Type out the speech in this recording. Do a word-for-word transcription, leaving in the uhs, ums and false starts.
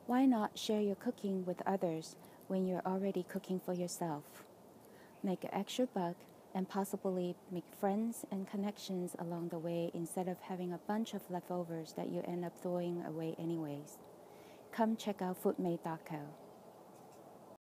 Why not share your cooking with others when you're already cooking for yourself? Make an extra buck and possibly make friends and connections along the way instead of having a bunch of leftovers that you end up throwing away anyways. Come check out foodmate dot co.